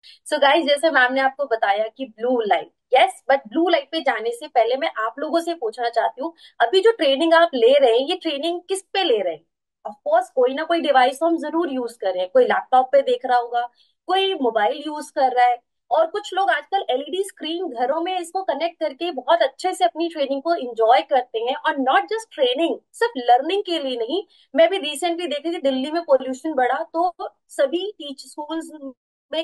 So guys, जैसे ma'am ने आपको बताया कि blue light, yes, but blue light पे जाने से पहले मैं आप लोगों से पूछना चाहती हूँ, अभी जो ट्रेनिंग आप ले रहे हैं, ये ट्रेनिंग किस पे ले रहे हैं? ऑफ कोर्स कोई ना कोई डिवाइस तो हम जरूर यूज कर रहे हैं। कोई लैपटॉप पे देख रहा होगा, कोई मोबाइल यूज कर रहा है, और कुछ लोग आजकल एलईडी स्क्रीन घरों में इसको कनेक्ट करके बहुत अच्छे से अपनी ट्रेनिंग को एंजॉय करते हैं। और नॉट जस्ट ट्रेनिंग, सिर्फ लर्निंग के लिए नहीं। मैं भी रिसेंटली देखी कि दिल्ली में पोल्यूशन बढ़ा तो सभी टीच स्कूल्स में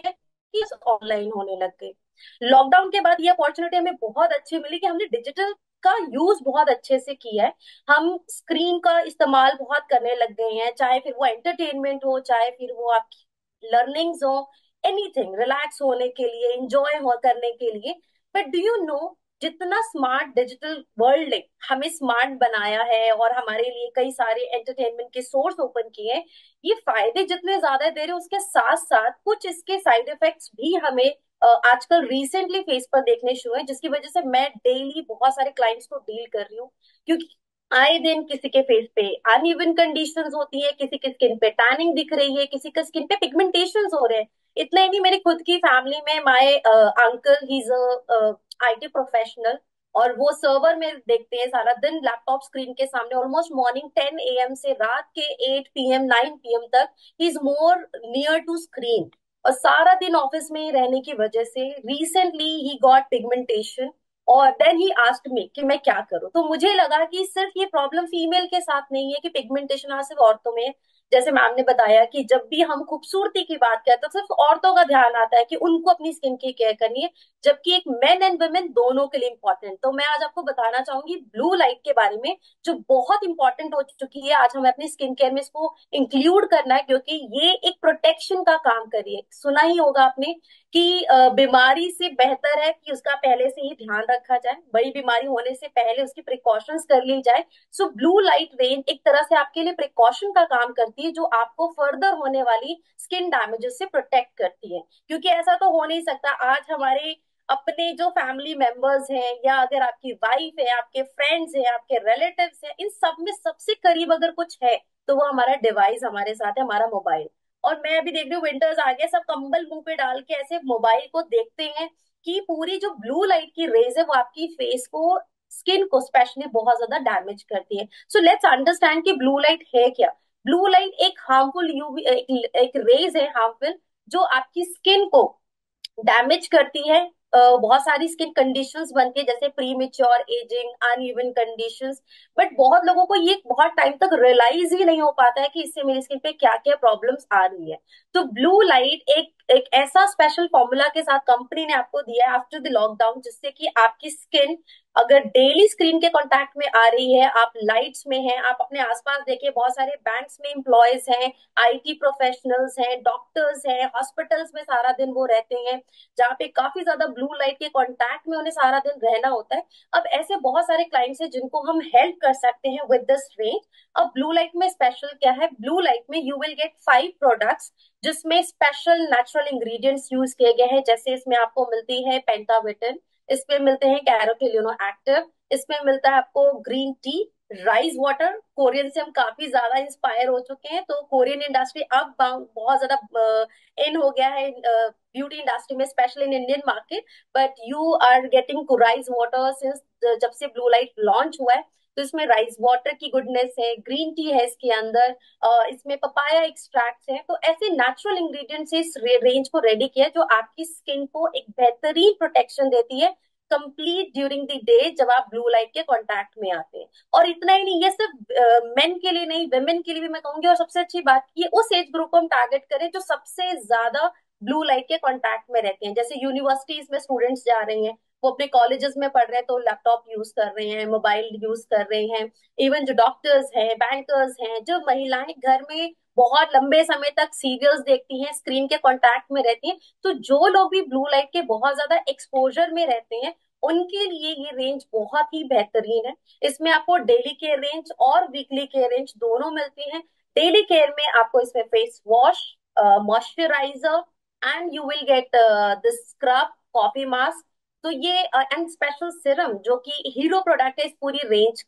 ऑनलाइन होने लग गए। लॉकडाउन के बाद ये अपॉर्चुनिटी हमें बहुत अच्छी मिली कि हमने डिजिटल का यूज बहुत अच्छे से किया है। हम स्क्रीन का इस्तेमाल बहुत करने लग गए हैं, चाहे फिर वो एंटरटेनमेंट हो, चाहे फिर वो आपकी लर्निंग्स हो, एनीथिंग, रिलैक्स होने के लिए, इंजॉय हो करने के लिए। बट डू यू नो, जितना स्मार्ट डिजिटल वर्ल्ड ने हमें स्मार्ट बनाया है और हमारे लिए कई सारे एंटरटेनमेंट के सोर्स ओपन किए हैं, ये फायदे जितने ज्यादा दे रहे हैं, उसके साथ साथ कुछ इसके साइड इफेक्ट्स भी हमें आजकल रिसेंटली फेस पर देखने शुरू है, जिसकी वजह से मैं डेली बहुत सारे क्लाइंट्स को डील कर रही हूँ। क्योंकि आए दिन किसी के फेस पे अनइवन कंडीशंस होती है, किसी के स्किन पे टैनिंग दिख रही है, किसी के स्किन पे पिगमेंटेशंस हो रहे हैं। इतना ही नहीं, मेरी खुद की फैमिली में my uncle, he is IT professional, और वो सर्वर में देखते हैं सारा दिन लैपटॉप स्क्रीन के सामने, ऑलमोस्ट मॉर्निंग 10 AM से रात के 8 PM 9 PM तक he is more near to screen. और सारा दिन ऑफिस में ही रहने की वजह से रिसेंटली ही गॉट पिगमेंटेशन। और देन ही आस्क्ड मी कि मैं क्या करूं। तो मुझे लगा कि सिर्फ ये प्रॉब्लम फीमेल के साथ नहीं है कि पिगमेंटेशन आज सिर्फ औरतों में है। जैसे मैम ने बताया कि जब भी हम खूबसूरती की बात करते हैं तो सिर्फ औरतों का ध्यान आता है कि उनको अपनी स्किन की केयर करनी है, जबकि एक मेन एंड वुमेन दोनों के लिए इंपॉर्टेंट। तो मैं आज आपको बताना चाहूंगी ब्लू लाइट के बारे में, जो बहुत इंपॉर्टेंट हो चुकी है। आज हमें अपनी स्किन केयर में इसको इंक्लूड करना है, क्योंकि ये एक प्रोटेक्शन का काम करिए। सुना ही होगा आपने कि बीमारी से बेहतर है कि उसका पहले से ही ध्यान रखा जाए, बड़ी बीमारी होने से पहले उसकी प्रिकॉशंस कर ली जाए। सो ब्लू लाइट रेंज एक तरह से आपके लिए प्रिकॉशन का काम करती है, जो आपको फर्दर होने वाली स्किन डैमेजेस से प्रोटेक्ट करती है। क्योंकि ऐसा तो हो नहीं सकता आज हमारे अपने जो फैमिली मेंबर्स हैं, या अगर आपकी वाइफ है, आपके फ्रेंड्स हैं, आपके रिलेटिव्स हैं, इन सब में सबसे करीब अगर कुछ है तो वो हमारा डिवाइस हमारे साथ है, हमारा मोबाइल। और मैं अभी देख रही हूँ विंटर्स आ गए, सब कंबल मुंह पे डाल के ऐसे मोबाइल को देखते हैं कि पूरी जो ब्लू लाइट की रेज है वो आपकी फेस को, स्किन को स्पेशली बहुत ज्यादा डैमेज करती है। सो लेट्स अंडरस्टैंड कि ब्लू लाइट है क्या। ब्लू लाइट एक हार्मफुल यूवी, एक रेज है हार्मफुल, जो आपकी स्किन को डैमेज करती है। बहुत सारी स्किन कंडीशंस बनती है, जैसे premature ageing, uneven conditions. But बहुत लोगों को ये बहुत टाइम तक रियलाइज ही नहीं हो पाता है कि इससे मेरी स्किन पे क्या क्या प्रॉब्लम्स आ रही है। तो ब्लू लाइट एक एक ऐसा स्पेशल फॉर्मूला के साथ कंपनी ने आपको दिया है आफ्टर द लॉकडाउन, जिससे कि आपकी स्किन अगर डेली स्क्रीन के कांटेक्ट में आ रही है, आप लाइट्स में हैं, आप अपने आसपास देखिए बहुत सारे बैंक्स में एम्प्लॉयज हैं, आईटी प्रोफेशनल्स हैं, डॉक्टर्स हैं, हॉस्पिटल्स में सारा दिन वो रहते हैं, जहाँ पे काफी ज्यादा ब्लू लाइट के कांटेक्ट में उन्हें सारा दिन रहना होता है। अब ऐसे बहुत सारे क्लाइंट्स हैं जिनको हम हेल्प कर सकते हैं विद दिस रेंज। अब ब्लू लाइट में स्पेशल क्या है, ब्लू लाइट में यू विल गेट 5 प्रोडक्ट्स जिसमें स्पेशल नेचुरल इंग्रेडिएंट्स यूज किए गए हैं। जैसे इसमें आपको मिलती है पेंटाविटिन, इसमें मिलते हैं कैरोटीन एक्टिव, इसमें मिलता है आपको green tea, rice water. Korean से हम काफी ज्यादा इंस्पायर हो चुके हैं, तो कोरियन इंडस्ट्री अब बहुत ज्यादा इन हो गया है ब्यूटी इंडस्ट्री में, specially in Indian market. But you are getting rice water since जब से ब्लू लाइट लॉन्च हुआ है। तो इसमें राइस वाटर की गुडनेस है, ग्रीन टी है इसके अंदर, इसमें पपाया एक्सट्रैक्ट है। तो ऐसे नेचुरल इंग्रेडिएंट से इस रेंज को रेडी किया है, जो आपकी स्किन को एक बेहतरीन प्रोटेक्शन देती है कंप्लीट ड्यूरिंग द डे, जब आप ब्लू लाइट के कांटेक्ट में आते हैं। और इतना ही नहीं, ये सिर्फ मेन के लिए नहीं, वेमेन के लिए भी मैं कहूंगी। और सबसे अच्छी बात, ये उस एज ग्रुप को हम टारगेट करें जो सबसे ज्यादा ब्लू लाइट के कांटेक्ट में रहते हैं। जैसे यूनिवर्सिटीज में स्टूडेंट्स जा रहे हैं, वो अपने कॉलेजेस में पढ़ रहे हैं, तो लैपटॉप यूज कर रहे हैं, मोबाइल यूज कर रहे हैं। इवन जो डॉक्टर्स हैं, बैंकर्स हैं, जो महिलाएं घर में बहुत लंबे समय तक सीरियल्स देखती हैं, स्क्रीन के कांटेक्ट में रहती हैं, तो जो लोग भी ब्लू लाइट के बहुत ज्यादा एक्सपोजर में रहते हैं, उनके लिए ये रेंज बहुत ही बेहतरीन है। इसमें आपको डेली केयर रेंज और वीकली केयर रेंज दोनों मिलती हैं। डेली केयर में आपको इसमें face wash, moisturiser, and you will get this scrub, coffee mask. तो ये एंड स्पेशल सिरम, जो कि हीरो प्रोडक्ट है इस पूरी रेंज का।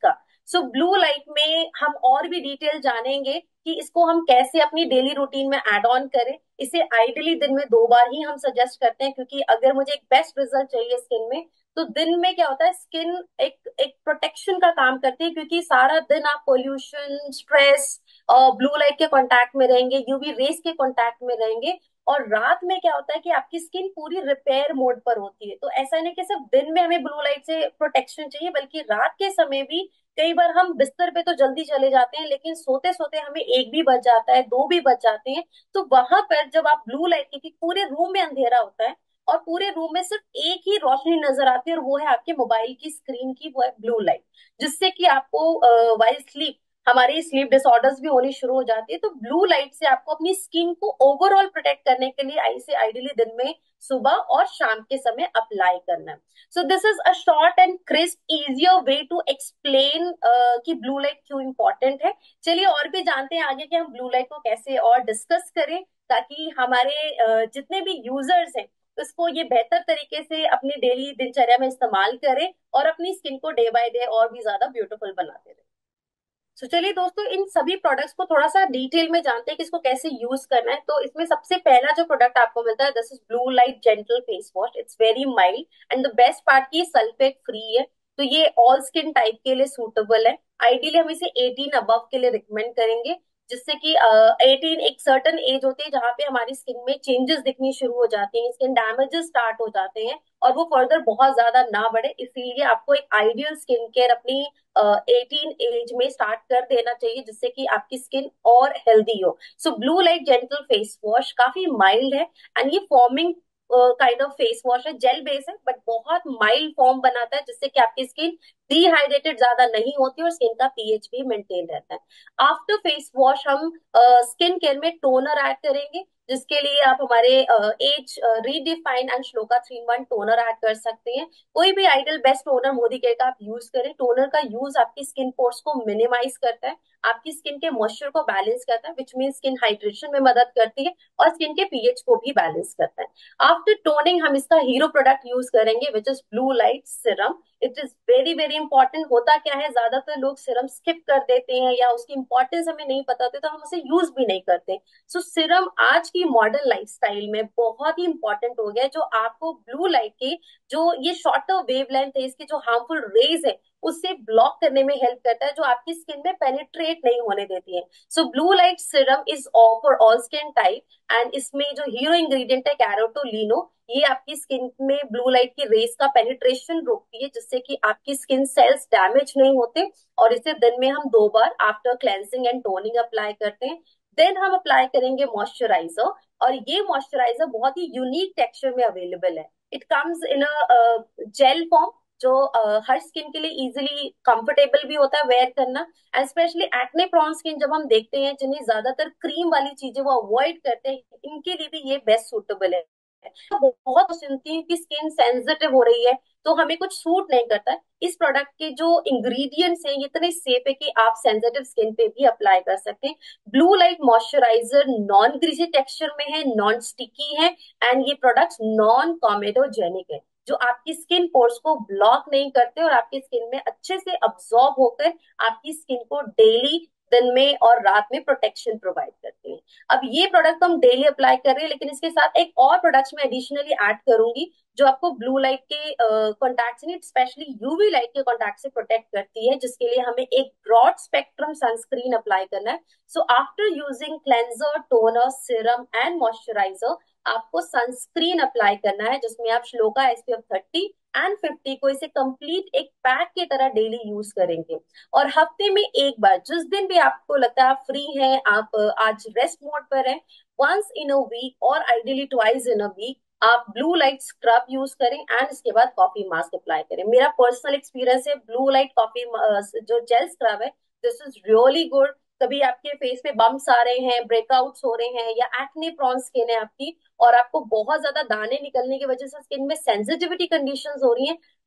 सो ब्लू लाइट में हम और भी डिटेल जानेंगे कि इसको हम कैसे अपनी डेली रूटीन में ऐड ऑन करें। इसे आइडियली दिन में 2 बार ही हम सजेस्ट करते हैं, क्योंकि अगर मुझे एक बेस्ट रिजल्ट चाहिए स्किन में, तो दिन में क्या होता है, स्किन एक एक प्रोटेक्शन का काम करती है, क्योंकि सारा दिन आप पोल्यूशन, स्ट्रेस और ब्लू लाइट के कांटेक्ट में रहेंगे, यूवी रेस के कांटेक्ट में रहेंगे। और रात में क्या होता है कि आपकी स्किन पूरी रिपेयर मोड पर होती है। तो ऐसा नहीं कि सिर्फ दिन में हमें ब्लू लाइट से प्रोटेक्शन चाहिए, बल्कि रात के समय भी कई बार हम बिस्तर पे तो जल्दी चले जाते हैं, लेकिन सोते सोते हमें 1 भी बज जाता है, 2 भी बज जाते हैं। तो वहां पर जब आप ब्लू लाइट, क्योंकि पूरे रूम में अंधेरा होता है और पूरे रूम में सिर्फ एक ही रोशनी नजर आती है, और वो है आपके मोबाइल की स्क्रीन की, वो है ब्लू लाइट, जिससे कि आपको वाइल स्लीप, हमारी स्लीप डिसऑर्डर्स भी होनी शुरू हो जाती है। तो ब्लू लाइट से आपको अपनी स्किन को ओवरऑल प्रोटेक्ट करने के लिए आई से आइडियली दिन में सुबह और शाम के समय अप्लाई करना है। So this is a short and crisp easier way to explain कि ब्लू लाइट क्यों इंपॉर्टेंट है। चलिए और भी जानते हैं आगे कि हम ब्लू लाइट को कैसे और डिस्कस करें, ताकि हमारे जितने भी यूजर्स हैं उसको ये बेहतर तरीके से अपनी डेली दिनचर्या में इस्तेमाल करें और अपनी स्किन को डे बाय डे और भी ज्यादा ब्यूटीफुल बनाते रहे। तो चलिए दोस्तों, इन सभी प्रोडक्ट्स को थोड़ा सा डिटेल में जानते हैं कि इसको कैसे यूज करना है। तो इसमें सबसे पहला जो प्रोडक्ट आपको मिलता है, this is blue light gentle face wash. It's very mild and the best part की सल्फेट फ्री है। तो ये ऑल स्किन टाइप के लिए सूटेबल है। आइडियली हम इसे 18 अबव के लिए रिकमेंड करेंगे, जिससे कि 18 एक सर्टन एज होती है जहां पे हमारी स्किन में चेंजेस दिखनी शुरू हो जाती हैं, स्किन डैमेजेस स्टार्ट हो जाते हैं, और वो फर्दर बहुत ज्यादा ना बढ़े। इसीलिए आपको एक आइडियल स्किन केयर अपनी 18 एज में स्टार्ट कर देना चाहिए, जिससे कि आपकी स्किन और हेल्दी हो। So blue light gentle face wash काफी माइल्ड है, एंड ये foaming kind of face wash है, जेल बेस है, बट बहुत माइल्ड फॉर्म बनाता है, जिससे कि आपकी स्किन डिहाइड्रेटेड ज्यादा नहीं होती और स्किन का पीएच भी मेंटेन रहता है। आफ्टर फेस वॉश हम स्किन केयर में टोनर ऐड करेंगे, जिसके लिए आप हमारे age redefine and Shloka 3-in-1 toner add कर सकते हैं। कोई भी ideal best toner Modi care का आप यूज करें। टोनर का यूज आपकी स्किन पोर्स को मिनिमाइज करता है, आपकी स्किन के मॉइस्चर को बैलेंस करता है, विच मीन स्किन हाइड्रेशन में मदद करती है, और स्किन के पीएच को भी बैलेंस करता है। आफ्टर टोनिंग हम इसका हीरो प्रोडक्ट यूज करेंगे, which is blue light serum. It is very very important. होता क्या है, ज्यादातर लोग सिरम स्किप कर देते हैं या उसकी इंपॉर्टेंस हमें नहीं पता होती, तो हम उसे यूज भी नहीं करते। सो सिरम आज की मॉडर्न लाइफस्टाइल में बहुत ही इंपॉर्टेंट हो गया है, जो आपको ब्लू लाइट के जो ये शॉर्टर वेवलेंथ है, इसकी जो हार्मफुल रेज है, उससे ब्लॉक करने में हेल्प करता है, जो आपकी स्किन में पेनिट्रेट नहीं होने देती है। So blue light serum is for all skin type, and इसमें जो हीरो इंग्रेडिएंट है कैरोटोलिनो, ये आपकी स्किन में ब्लू लाइट की रेस का पेनिट्रेशन रोकती है, जिससे कि आपकी स्किन सेल्स डैमेज नहीं होते। और इसे दिन में हम 2 बार after cleansing and toning apply करते हैं। देन हम अप्लाई करेंगे मॉइस्चराइजर, और ये मॉइस्चराइजर बहुत ही यूनिक टेक्सचर में अवेलेबल है। It comes in a gel form, जो हर स्किन के लिए इजिली कंफर्टेबल भी होता है वेयर करना, and specially acne prone skin जब हम देखते हैं जिन्हें ज्यादातर क्रीम वाली चीजें वो अवॉइड करते हैं, इनके लिए भी ये बेस्ट सूटेबल है। बहुत सुनती हूँ कि स्किन सेंसिटिव हो रही है तो हमें कुछ सूट नहीं करता है, इस प्रोडक्ट के जो इंग्रेडिएंट्स हैं ये इतने सेफ है कि आप सेंसिटिव स्किन पे भी अप्लाई कर सकते हैं। Blue light moisturiser non greasy texture में है, नॉन स्टिकी है, एंड ये प्रोडक्ट्स नॉन कॉमेडोजेनिक है, जो आपकी स्किन पोर्स को ब्लॉक नहीं करते और आपकी स्किन में अच्छे से अब्सॉर्ब होकर आपकी स्किन को डेली, दिन में और रात में प्रोटेक्शन प्रोवाइड करते हैं। अब ये प्रोडक्ट तो हम डेली अप्लाई कर रहे हैं, लेकिन इसके साथ एक और प्रोडक्ट्स में एडिशनली ऐड करूंगी, जो आपको ब्लू लाइट के कॉन्टैक्ट से, स्पेशली यूवी लाइट के कॉन्टैक्ट से प्रोटेक्ट करती है, जिसके लिए हमें एक ब्रॉड स्पेक्ट्रम सनस्क्रीन अप्लाई करना है। So after using cleanser, toner, serum and moisturiser, आपको सनस्क्रीन अप्लाई करना है, जिसमें आप श्लोका SPF 30 एंड 50 को इसे कंप्लीट एक पैक की तरह डेली यूज करेंगे। और हफ्ते में एक बार, जिस दिन भी आपको लगता है आप फ्री हैं, आप आज रेस्ट मोड पर हैं, वंस इन अ वीक और ideally twice in a week आप ब्लू लाइट स्क्रब यूज करें, एंड इसके बाद कॉफी मास्क अप्लाई करें। मेरा पर्सनल एक्सपीरियंस है, ब्लू लाइट कॉफी जो जेल स्क्रब है, दिस इज रियली गुड। कभी आपके फेस पे बम्प्स आ रहे हैं, ब्रेकआउट्स हो रहे हैं, या एक्ने प्रॉन स्किन है आपकी, और आपको बहुत ज्यादा दाने निकलने की वजह से स्किन में सेंसिटिविटी कंडीशंस हो रही हैं,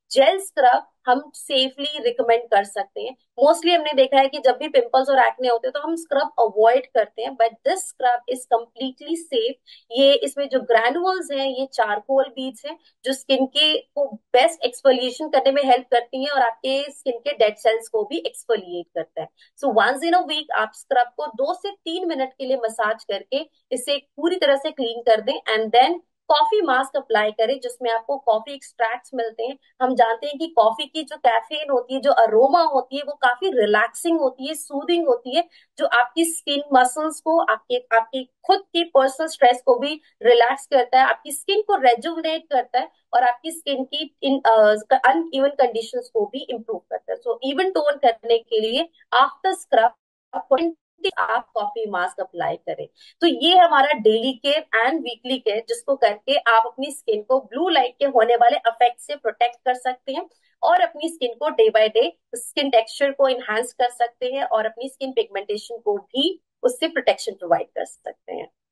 जेल स्क्रब हम सेफली रिकमेंड कर सकते हैं। मोस्टली हमने देखा है कि जब भी पिंपल्स और एक्ने होते हैं तो हम स्क्रब अवॉइड करते हैं, but this scrub is completely safe. ये इसमें जो ग्रैनुअल्स हैं ये चारकोल बीड्स हैं जो स्किन के को बेस्ट एक्सफोलिएशन करने में हेल्प करती हैं और आपके स्किन के डेड सेल्स को भी एक्सफोलिएट करता है। So once in a week आप स्क्रब को 2 से 3 मिनट के लिए मसाज करके इसे पूरी तरह से क्लीन कर दें, and then coffee mask apply करें जिसमें आपको कॉफी एक्सट्रैक्ट्स मिलते हैं। हम जानते हैं कि कॉफी की जो कैफीन होती है, जो अरोमा होती है, वो काफी रिलैक्सिंग होती है, सूदिंग होती है, जो आपकी स्किन मसल्स को, आपके आपकी खुद की पर्सनल स्ट्रेस को भी रिलैक्स करता है, आपकी स्किन को रेजुवनेट करता है और आपकी स्किन की इन अनइवन कंडीशंस को भी इम्प्रूव करता है। सो इवन टोन करने के लिए आफ्टर स्क्रब आप कॉफी मास्क अप्लाई करें। तो ये हमारा daily care and weekly care जिसको करके आप अपनी स्किन को ब्लू लाइट के होने वाले इफेक्ट से प्रोटेक्ट कर सकते हैं और अपनी स्किन को day by day skin texture को इनहांस कर सकते हैं और अपनी स्किन पिगमेंटेशन को भी उससे प्रोटेक्शन प्रोवाइड कर सकते हैं।